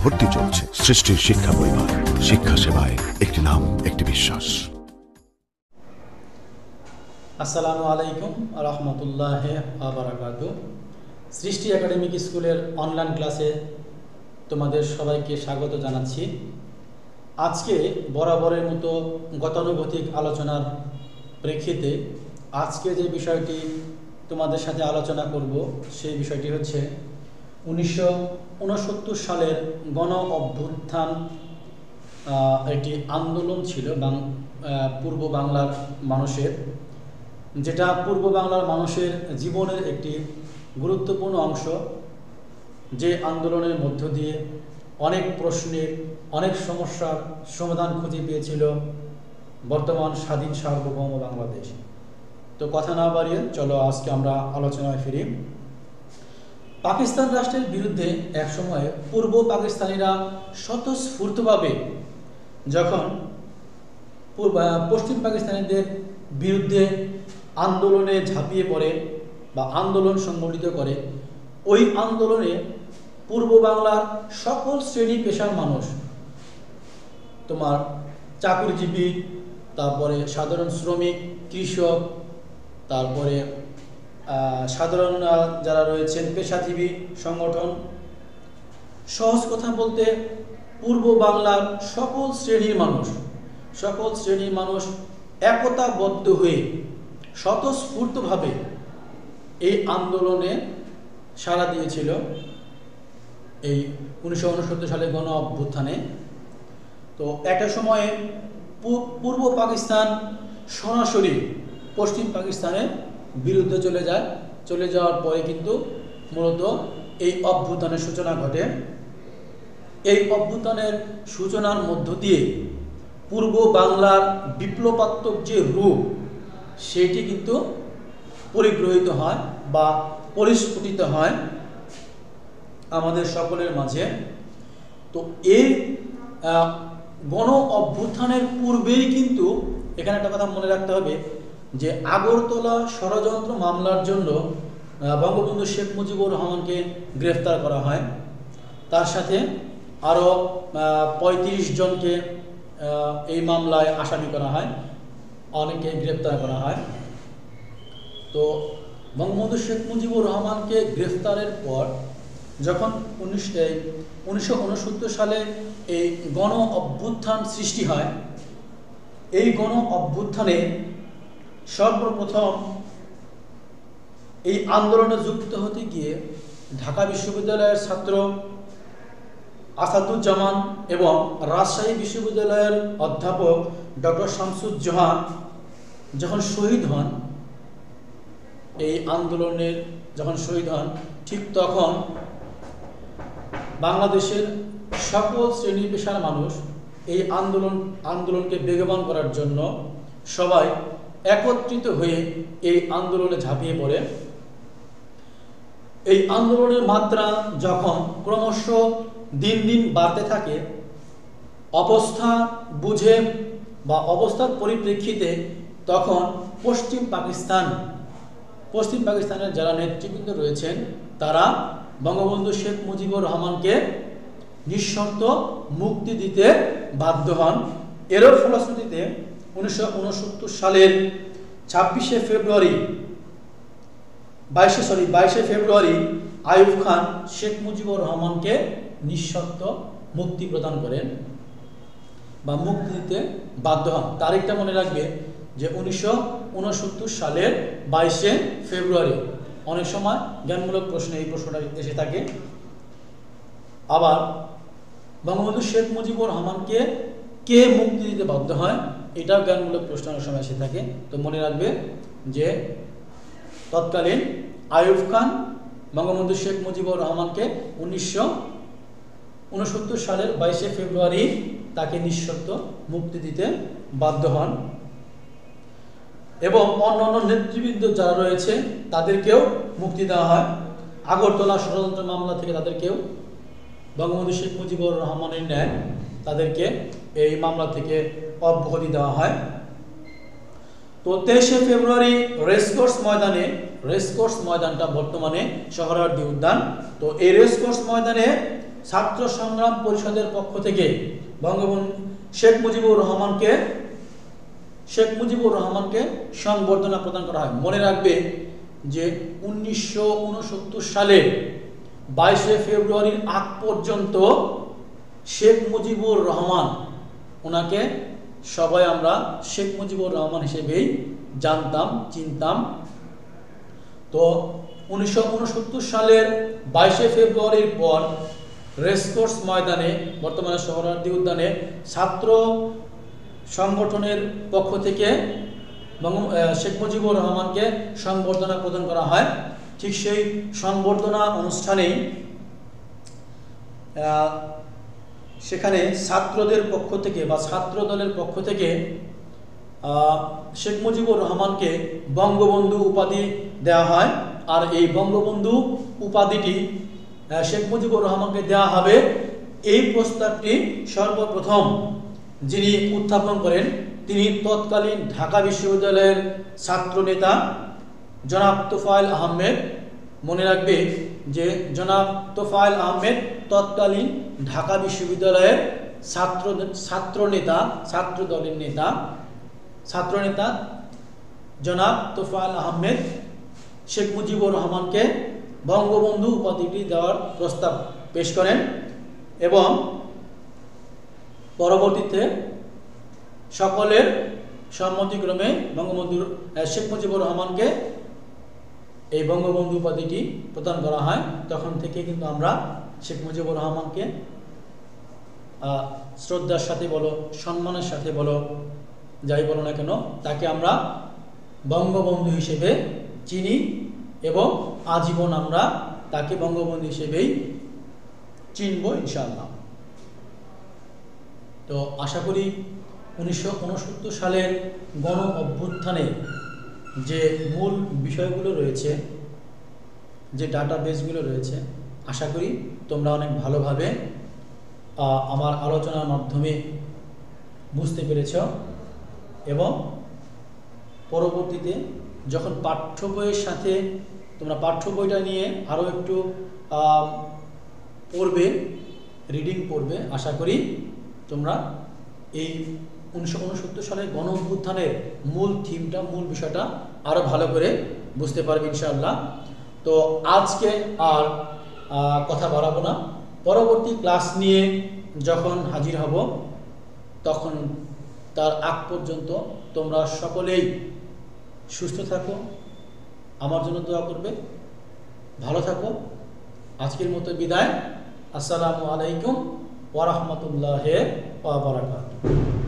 ভর্তি চলছে। সৃষ্টির শিক্ষা পরিবার, শিক্ষা সেবায় একটি নাম, একটি বিশ্বাস। আসসালামু আলাইকুম রহমতুল্লাহি ওয়া বারাকাতুহু। সৃষ্টি একাডেমিক স্কুলের অনলাইন ক্লাসে তোমাদের সবাইকে স্বাগত জানাচ্ছি। আজকে বরাবরের মতো গতানুগতিক আলোচনার প্রেক্ষিতে আজকে যে বিষয়টি তোমাদের সাথে আলোচনা করব সেই বিষয়টি হচ্ছে 1969 সালের গণ অভ্যুত্থান। একটি আন্দোলন ছিল পূর্ব বাংলার মানুষের, যেটা পূর্ব বাংলার মানুষের জীবনের একটি গুরুত্বপূর্ণ অংশ, যে আন্দোলনের মধ্য দিয়ে অনেক প্রশ্নের, অনেক সমস্যার সমাধান খুঁজে পেয়েছিল বর্তমান স্বাধীন সার্বভৌম বাংলাদেশ। তো কথা না বাড়িয়ে চলো আজকে আমরা আলোচনায় ফিরি। পাকিস্তান রাষ্ট্রের বিরুদ্ধে এক সময়ে পূর্ব পাকিস্তানিরা স্বতঃস্ফূর্তভাবে যখন পশ্চিম পাকিস্তানিদের বিরুদ্ধে আন্দোলনে ঝাঁপিয়ে পড়ে বা আন্দোলন সংগঠিত করে, ওই আন্দোলনে পূর্ব বাংলার সকল শ্রেণী পেশার মানুষ, তোমার চাকরিজীবী, তারপরে সাধারণ শ্রমিক, কৃষক, তারপরে সাধারণ যারা রয়েছেন পেশাজীবী সংগঠন, সহজ কথা বলতে পূর্ব বাংলার সকল শ্রেণীর মানুষ একতাবদ্ধ হয়ে স্বতঃস্ফূর্তভাবে এই আন্দোলনে সাড়া দিয়েছিল। এই 1969 সালে গণ অভ্যুত্থানে তো একটা সময়ে পূর্ব পাকিস্তান সরাসরি পশ্চিম পাকিস্তানের বিরুদ্ধে চলে যাওয়ার পরে কিন্তু মূলত এই অভ্যুত্থানের সূচনা ঘটে। এই অভ্যুত্থানের সূচনার মধ্য দিয়ে পূর্ব বাংলার বিপ্লবাত্মক যে রূপ সেটি কিন্তু পরিগ্রহিত হয় বা পরিস্ফুটিত হয় আমাদের সকলের মাঝে। তো এই গণ অভ্যুত্থানের পূর্বেই কিন্তু এখানে একটা কথা মনে রাখতে হবে যে আগরতলা ষড়যন্ত্র মামলার জন্য বঙ্গবন্ধু শেখ মুজিবুর রহমানকে গ্রেফতার করা হয়। তার সাথে আরও 35 জনকে এই মামলায় আসামি করা হয়, অনেকে গ্রেফতার করা হয়। তো বঙ্গবন্ধু শেখ মুজিবুর রহমানকে গ্রেফতারের পর যখন 1969 সালে এই গণ অভ্যুত্থান সৃষ্টি হয়, এই গণ অভ্যুত্থানে সর্বপ্রথম এই আন্দোলনে যুক্ত হতে গিয়ে ঢাকা বিশ্ববিদ্যালয়ের ছাত্র আসাদুজ্জামান এবং রাজশাহী বিশ্ববিদ্যালয়ের অধ্যাপক ডক্টর শামসুজ্জোহা যখন শহীদ হন, এই আন্দোলনের যখন শহীদ হন, ঠিক তখন বাংলাদেশের সকল শ্রেণী পেশার মানুষ এই আন্দোলনকে বেগবান করার জন্য সবাই একত্রিত হয়ে এই আন্দোলনে ঝাঁপিয়ে পড়ে। এই আন্দোলনের মাত্রা যখন ক্রমশ দিন দিন বাড়তে থাকে, অবস্থা বুঝে বা অবস্থার পরিপ্রেক্ষিতে তখন পশ্চিম পাকিস্তানের যারা নেতৃবৃন্দ রয়েছেন তারা বঙ্গবন্ধু শেখ মুজিবুর রহমানকে নিঃশর্ত মুক্তি দিতে বাধ্য হন। এরও ফলশ্রুতিতে 1969 সালের 22 ফেব্রুয়ারি আইয়ুব খান শেখ মুজিবুর রহমানকে নিঃশর্ত মুক্তি প্রদান করেন বা মুক্তি দিতে বাধ্য হন। তারিখটা মনে রাখবে যে 1969 সালের 22 ফেব্রুয়ারি। অনেক সময় জ্ঞানমূলক প্রশ্নে এই প্রশ্নটা এসে থাকে। আবার বঙ্গবন্ধু শেখ মুজিবুর রহমানকে কে মুক্তি দিতে বাধ্য হয়, এটাও জ্ঞানমূলক প্রশ্ন অনেক সময় এসে থাকে। তো মনে রাখবে যে তৎকালীন আইয়ুব খান বঙ্গবন্ধু শেখ মুজিবুর রহমানকে 1969 সালের 22 ফেব্রুয়ারি তাকে নিঃশর্ত মুক্তি দিতে বাধ্য হন এবং অন্যান্য নেতৃবৃন্দ যারা রয়েছে তাদেরকেও মুক্তি দেওয়া হয়। আগরতলা ষড়যন্ত্র মামলা থেকে তাদেরকেও বঙ্গবন্ধু শেখ মুজিবুর রহমানের ন্যায় তাদেরকে এই মামলা থেকে অব্যাহতি দেওয়া হয়। তো 23 ফেব্রুয়ারি রেসকোর্স ময়দানটা বর্তমানে সোহরাওয়ার্দী উদ্যান। তো এই রেসকোর্স ময়দানে ছাত্র সংগ্রাম পরিষদের পক্ষ থেকে বঙ্গবন্ধু শেখ মুজিবুর রহমানকে সংবর্ধনা প্রদান করা হয়। মনে রাখবে যে 1969 সালে 22শে ফেব্রুয়ারির আগ পর্যন্ত শেখ মুজিবুর রহমান, ওনাকে সবাই আমরা শেখ মুজিবুর রহমান হিসেবেই জানতাম, চিনতাম। তো 1969 সালের 22শে ফেব্রুয়ারির পর রেসকোর্স ময়দানে, বর্তমানে সোহরাওয়ার্দী উদ্যানে, ছাত্র সংগঠনের পক্ষ থেকে শেখ মুজিবুর রহমানকে সংবর্ধনা প্রদান করা হয়। ঠিক সেই সংবর্ধনা অনুষ্ঠানেই সেখানে ছাত্রদের পক্ষ থেকে বা ছাত্র দলের পক্ষ থেকে শেখ মুজিবুর রহমানকে বঙ্গবন্ধু উপাধি দেওয়া হয়। আর এই বঙ্গবন্ধু উপাধিটি শেখ মুজিবুর রহমানকে দেওয়া হবে, এই প্রস্তাবটি সর্বপ্রথম যিনি উত্থাপন করেন তিনি তৎকালীন ঢাকা বিশ্ববিদ্যালয়ের ছাত্র নেতা জনাব তোফায়েল আহমেদ। মনে রাখবে যে জনাব তোফায়েল আহমেদ তৎকালীন ঢাকা বিশ্ববিদ্যালয়ের ছাত্র নেতা জনাব তোফায়েল আহমেদ শেখ মুজিবুর রহমানকে বঙ্গবন্ধু উপাধিটি দেওয়ার প্রস্তাব পেশ করেন এবং পরবর্তীতে সকলের সম্মতিক্রমে শেখ মুজিবুর রহমানকে এই বঙ্গবন্ধু উপাধিটি প্রদান করা হয়। তখন থেকে কিন্তু আমরা শেখ মুজিবুর রহমানকে শ্রদ্ধার সাথে বলো, সম্মানের সাথে বলো, যাই বলো না কেন, তাকে আমরা বঙ্গবন্ধু হিসেবে চিনি এবং আজীবন আমরা তাকে বঙ্গবন্ধু হিসেবেই চিনব ইনশাআল্লাহ। তো আশা করি 1969 সালের গণ অভ্যুত্থানে যে মূল বিষয়গুলো রয়েছে, যে ডাটাবেসগুলো রয়েছে, আশা করি তোমরা অনেক ভালোভাবে আমার আলোচনার মাধ্যমে বুঝতে পেরেছ এবং পরবর্তীতে যখন পাঠ্য বইয়ের সাথে তোমরা পাঠ্য বইটা নিয়ে আরও একটু পড়বে, রিডিং পড়বে, আশা করি তোমরা এই 1969 সালের গণ অভ্যুত্থানের মূল থিমটা, মূল বিষয়টা আরও ভালো করে বুঝতে পারবে ইনশাআল্লাহ। তো আজকে আর কথা বাড়াবো না, পরবর্তী ক্লাস নিয়ে যখন হাজির হব তখন তার আগ পর্যন্ত তোমরা সকলেই সুস্থ থাকো, আমার জন্য দোয়া করবে, ভালো থাকো। আজকের মতো বিদায়। আসসালামু আলাইকুম ওয়া রাহমাতুল্লাহি ওয়া বারাকাতুহু।